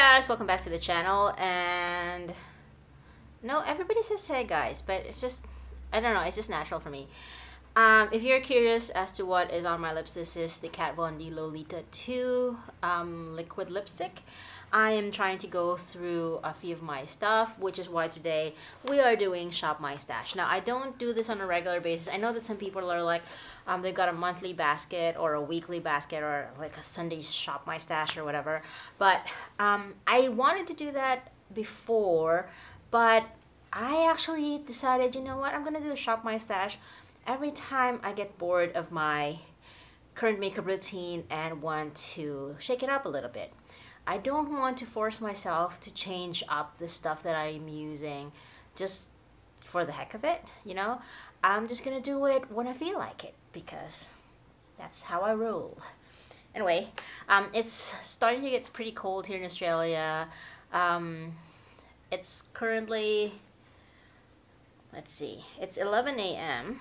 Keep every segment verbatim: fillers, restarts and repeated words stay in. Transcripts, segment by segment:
guys, welcome back to the channel. And no, everybody says hey guys, but it's just, I don't know, it's just natural for me. Um, if you're curious as to what is on my lips, this is the Kat Von D Lolita two um, liquid lipstick. I am trying to go through a few of my stuff, which is why today we are doing Shop My Stash. Now, I don't do this on a regular basis. I know that some people are like, um, they've got a monthly basket or a weekly basket or like a Sunday Shop My Stash or whatever. But um, I wanted to do that before, but I actually decided, you know what, I'm going to do a Shop My Stash every time I get bored of my current makeup routine and want to shake it up a little bit. I don't want to force myself to change up the stuff that I'm using just for the heck of it, you know? I'm just gonna do it when I feel like it because that's how I roll. Anyway, um, it's starting to get pretty cold here in Australia. Um, it's currently, let's see, it's eleven A M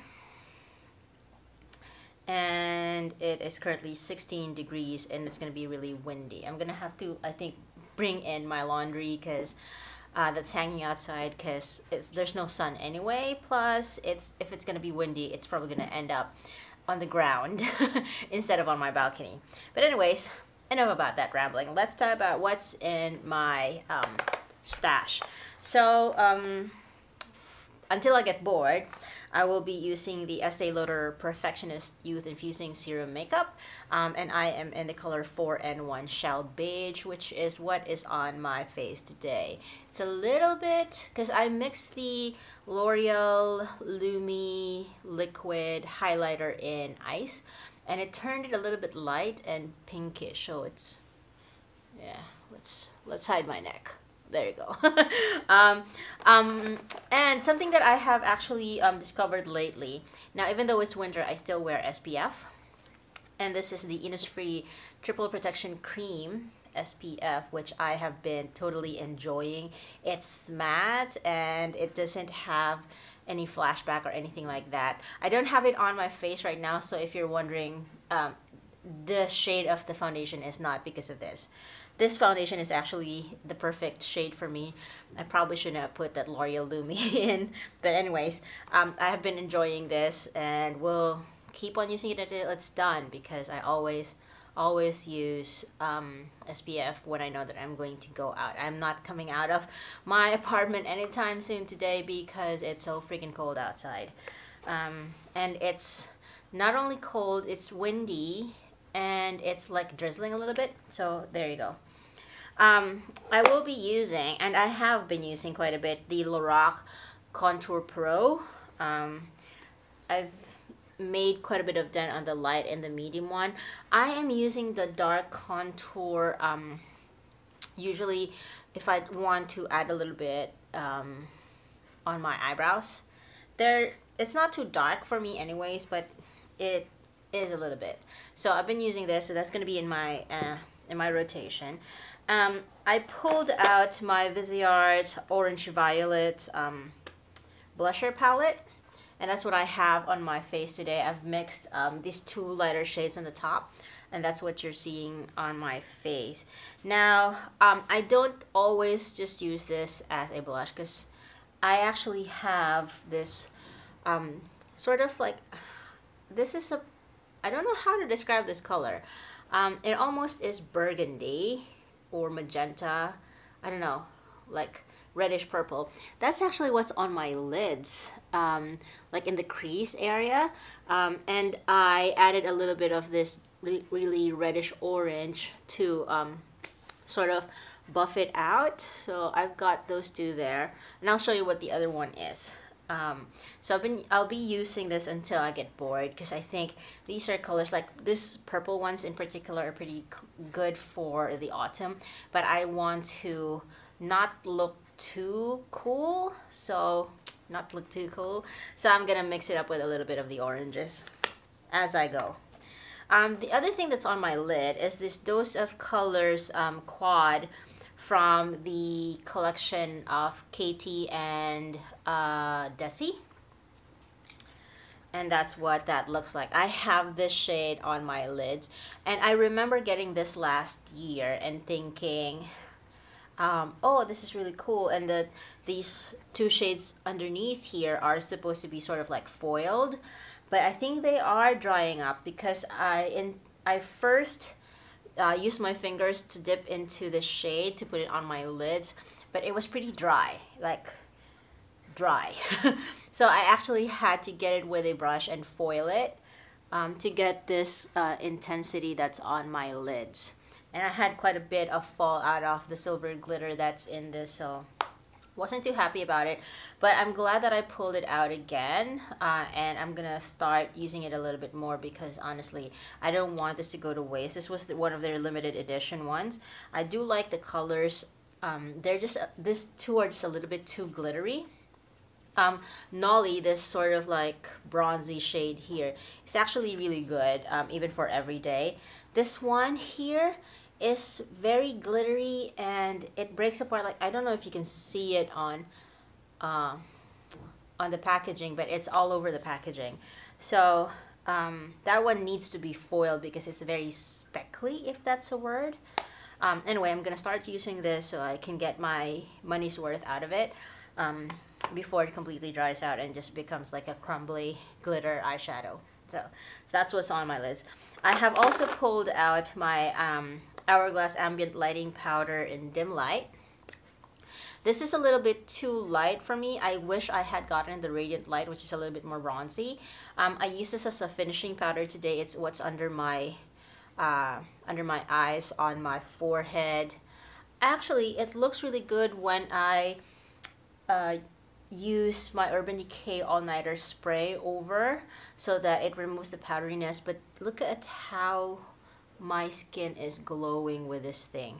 and it is currently sixteen degrees and it's going to be really windy. I'm going to have to, I think, bring in my laundry because uh, that's hanging outside because it's there's no sun anyway. Plus, it's if it's going to be windy, it's probably going to end up on the ground instead of on my balcony. But anyways, enough about that rambling. Let's talk about what's in my um, stash. So, um, until I get bored, I will be using the Estee Lauder Perfectionist Youth Infusing Serum Makeup. Um, and I am in the color four N one Shell Beige, which is what is on my face today. It's a little bit, because I mixed the L'Oreal Lumi Liquid Highlighter in ice. And it turned it a little bit light and pinkish. So it's, yeah, let's, let's hide my neck. There you go. um, um, and something that I have actually um, discovered lately. Now, even though it's winter, I still wear S P F. And this is the Innisfree Triple Protection Cream S P F, which I have been totally enjoying. It's matte and it doesn't have any flashback or anything like that. I don't have it on my face right now, so if you're wondering, um, the shade of the foundation is not because of this. This foundation is actually the perfect shade for me. I probably shouldn't have put that L'Oreal Lumi in. But anyways, um, I have been enjoying this and will keep on using it until it's done because I always, always use um, S P F when I know that I'm going to go out. I'm not coming out of my apartment anytime soon today because it's so freaking cold outside. Um, and it's not only cold, it's windy and it's like drizzling a little bit. So there you go. Um, I will be using, and I have been using quite a bit, the Lorac Contour Pro. Um, I've made quite a bit of dent on the light and the medium one. I am using the dark contour, um, usually if I want to add a little bit um, on my eyebrows. There, it's not too dark for me anyways, but it is a little bit. So I've been using this, so that's going to be in my uh, in my rotation. Um, I pulled out my Viseart Orange Violet um, blusher palette, and that's what I have on my face today. I've mixed um, these two lighter shades on the top, and that's what you're seeing on my face. Now, um, I don't always just use this as a blush because I actually have this um, sort of like, this is a, I don't know how to describe this color. Um, it almost is burgundy or magenta. I don't know, like reddish purple. That's actually what's on my lids, um, like in the crease area. Um, and I added a little bit of this really, really reddish orange to um, sort of buff it out. So I've got those two there, and I'll show you what the other one is. Um, so I've been, I'll be using this until I get bored because I think these are colors, like this purple ones in particular are pretty good for the autumn, but I want to not look too cool, so not look too cool. So I'm gonna mix it up with a little bit of the oranges as I go. Um, the other thing that's on my lid is this Dose of Colors um, quad from the collection of Katie and uh, Desi. And that's what that looks like. I have this shade on my lids. And I remember getting this last year and thinking, Um, oh, this is really cool. And the these two shades underneath here are supposed to be sort of like foiled, but I think they are drying up because I in I first uh, used my fingers to dip into the shade to put it on my lids, but it was pretty dry, like dry. So I actually had to get it with a brush and foil it um, to get this uh, intensity that's on my lids. And I had quite a bit of fallout of the silver glitter that's in this, so wasn't too happy about it. But I'm glad that I pulled it out again, uh, and I'm gonna start using it a little bit more because honestly, I don't want this to go to waste. This was the, one of their limited edition ones. I do like the colors. Um, they're just, uh, this two are just a little bit too glittery. Um, Nolly, this sort of like bronzy shade here, is actually really good, um, even for everyday. This one here is very glittery and it breaks apart. Like, I don't know if you can see it on uh, on the packaging, but it's all over the packaging. So um, that one needs to be foiled because it's very speckly, if that's a word. Um, anyway, I'm gonna start using this so I can get my money's worth out of it um, before it completely dries out and just becomes like a crumbly glitter eyeshadow. So, so that's what's on my lids. I have also pulled out my um, Hourglass Ambient Lighting Powder in Dim Light. This is a little bit too light for me. I wish I had gotten the Radiant Light, which is a little bit more bronzy. Um, I use this as a finishing powder today. It's what's under my uh, under my eyes, on my forehead. Actually, it looks really good when I uh, use my Urban Decay All Nighter spray over so that it removes the powderiness. But look at how my skin is glowing with this thing.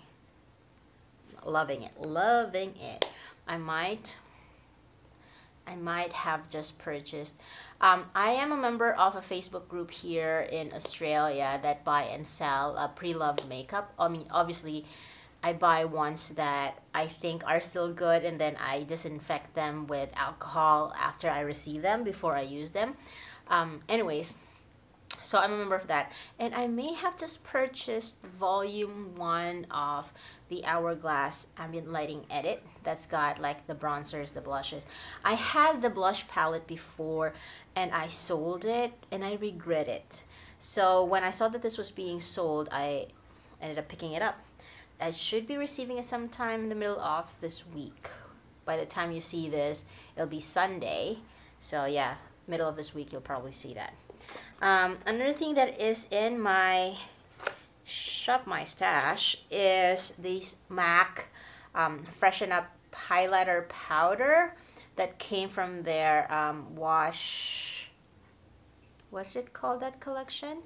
Loving it, loving it. I might I might have just purchased. Um, I am a member of a Facebook group here in Australia that buy and sell uh, pre-loved makeup. I mean, obviously, I buy ones that I think are still good, and then I disinfect them with alcohol after I receive them before I use them. Um, anyways, so I'm a member of that, and I may have just purchased volume one of the Hourglass Ambient Lighting Edit that's got like the bronzers, the blushes. I had the blush palette before and I sold it and I regret it. So when I saw that this was being sold, I ended up picking it up. I should be receiving it sometime in the middle of this week. By the time you see this, it'll be Sunday. So yeah, middle of this week, you'll probably see that. Um, another thing that is in my shop, my stash, is this MAC um, Freshen Up highlighter powder that came from their um, wash, what's it called, that collection?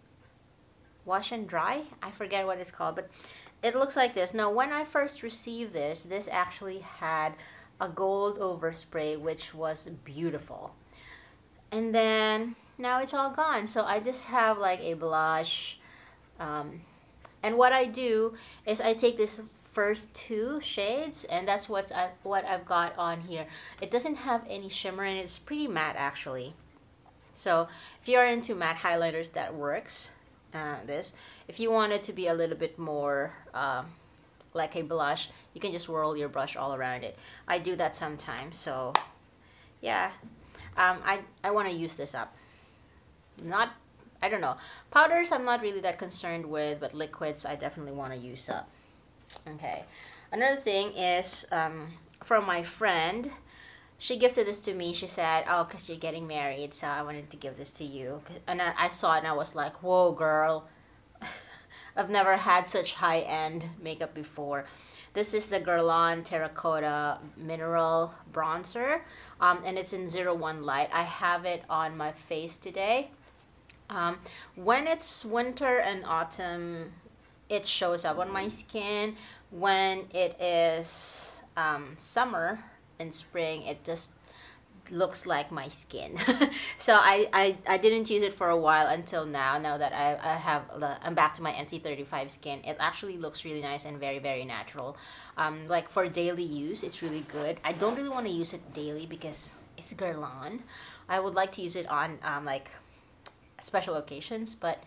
Wash and Dry? I forget what it's called, but it looks like this. Now, when I first received this, this actually had a gold overspray, which was beautiful. And then now it's all gone. So I just have like a blush. Um, and what I do is I take this first two shades, and that's what's I, what I've got on here. It doesn't have any shimmer, and it's pretty matte actually. So if you're into matte highlighters, that works. Uh, this, if you want it to be a little bit more uh, like a blush, you can just swirl your brush all around it. I do that sometimes. So yeah, um, I I want to use this up. Not, I don't know, powders I'm not really that concerned with, but liquids I definitely want to use up. Okay, another thing is um, from my friend. She gifted this to me. She said, oh, because you're getting married, so I wanted to give this to you. And I, I saw it and I was like, whoa, girl. I've never had such high-end makeup before. This is the Guerlain Terracotta Mineral Bronzer, um, and it's in zero one light. I have it on my face today. Um, when it's winter and autumn, it shows up on my skin. When it is um, summer and spring, it just looks like my skin. So I, I I didn't use it for a while until now. Now that I, I have the, I'm back to my N C thirty-five skin, it actually looks really nice and very very natural. Um, like for daily use, it's really good. I don't really want to use it daily because it's Guerlain. I would like to use it on um, like special occasions, but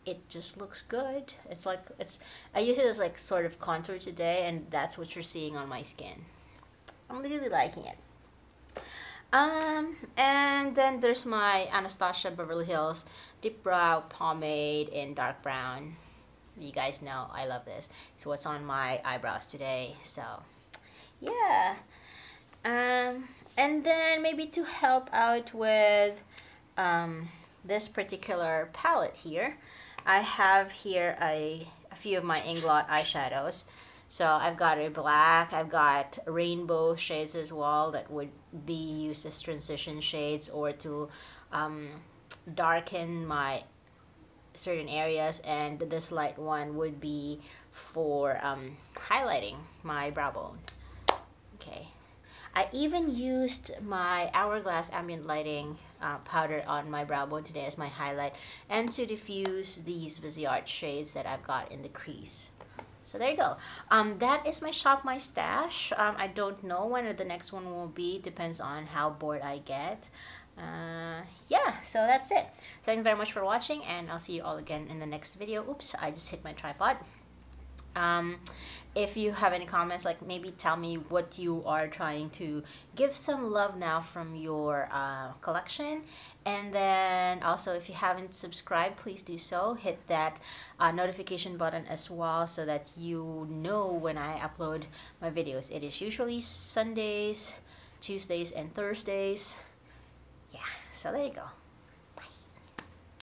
it just looks good. It's like, it's, I use it as like sort of contour today, and that's what you're seeing on my skin. I'm really liking it. Um, and then there's my Anastasia Beverly Hills Deep Brow Pomade in dark brown. You guys know I love this. It's what's on my eyebrows today. So, yeah. Um, and then maybe to help out with um, this particular palette here, I have here a, a few of my Inglot eyeshadows. So I've got a black, I've got rainbow shades as well that would be used as transition shades or to um, darken my certain areas, and this light one would be for um, highlighting my brow bone. Okay. I even used my Hourglass Ambient Lighting uh, powder on my brow bone today as my highlight and to diffuse these Viseart shades that I've got in the crease. So there you go. Um, that is my Shop My Stash. Um, I don't know when the next one will be. Depends on how bored I get. Uh, yeah, so that's it. Thank you very much for watching, and I'll see you all again in the next video. Oops, I just hit my tripod. Um, if you have any comments, like maybe tell me what you are trying to give some love now from your uh, collection. And then also, if you haven't subscribed, please do so. Hit that uh, notification button as well so that you know when I upload my videos. It is usually Sundays, Tuesdays, and Thursdays. Yeah, so there you go.